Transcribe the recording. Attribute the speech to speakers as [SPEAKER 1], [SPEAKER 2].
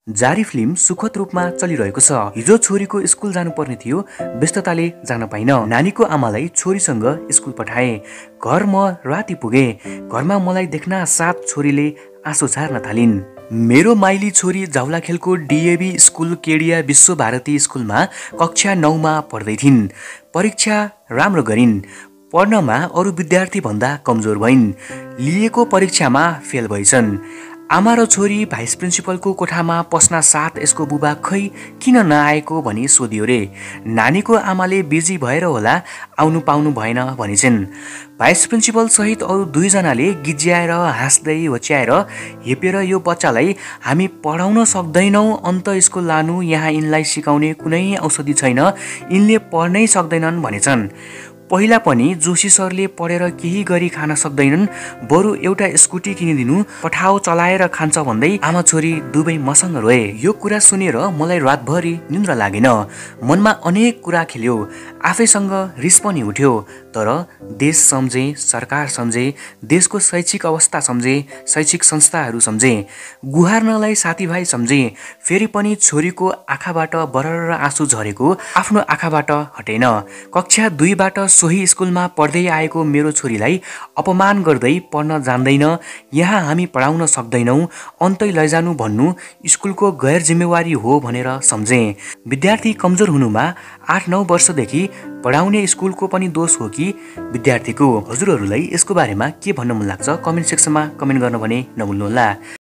[SPEAKER 1] जारी फिल्म सुखद रूपमा चलिरहेको छ। हिजो छोरीको स्कुल जानुपर्ने थियो, व्यस्तताले जान पाइन। नानीको आमालाई छोरीसँग स्कुल पठाए। घर म राति पुगे। घरमा मलाई देख्न साथ छोरीले आँसु छार्न थालिन्। मेरो माइली छोरी जाउलाखेलको डिएभी स्कुल केडिया विश्व भारती स्कुलमा कक्षा 9 मा पढ्दै थिइन्। परीक्षा राम्रो गरिन्। पढ्नमा अरू विद्यार्थी भन्दा कमजोर भइन्। लिएको परीक्षामा फेल भइछन्। आमा र छोरी भाइस प्रिन्सिपलको कोठामा पस्न साथ यसको बुबा खै किन नआएको भनी सोधियो रे। नानीको आमाले बिजी भएर होला आउनु पाउनु भएन भनिछन्। भाइस प्रिन्सिपल सहित अरू 2 जनाले गिज्याएर हाँस्दै होच्याएर हेपेर यो बच्चालाई हामी पढाउन सक्दैनौँ, अन्त स्कुल लानु, यहाँ यिनलाई सिकाउने कुनै औषधि छैन, यिनले पढ्नै सक्दैनन् भनेछन्। पहिला पनि जोशी सरले पढेर केही गरी खान सक्दैनन्, बरु एउटा स्कुटी किनिदिनु, पठाओ चलाएर खान्छ भन्दै आमा छोरी दुवै मसँग रोए। यो कुरा सुनेर मलाई रातभरि निन्द्रा लागेन। मनमा अनेक कुरा खेल्यो। आफैसँग रिस पनि उठ्यो। तर देश सम्झे, सरकार सम्झे, देशको शैक्षिक अवस्था सम्झे, शैक्षिक संस्थाहरू सम्झे, गुहार्नलाई साथीभाइ सम्झे। फेरि पनि छोरीको आँखाबाट बरर आँसु झरेको आफ्नो आँखाबाट हटेन। कक्षा 2 बाट सोही स्कुलमा पढ्दै आएको मेरो छोरीलाई अपमान गर्दै पढ्न जान्दैन, यहाँ हामी पढाउन सक्दैनौँ, अन्तै लैजानु भन्नु स्कुलको गैर जिम्मेवारी हो भनेर सम्झे। विद्यार्थी कमजोर हुनुमा 8-9 वर्षदेखि पढाउने स्कुलको पनि दोष हो कि विद्यार्थीको? हजुरहरूलाई यसको बारेमा के भन्न मन लाग्छ? कमेन्ट सेक्सनमा कमेन्ट गर्न भने नभुल्नुहोला।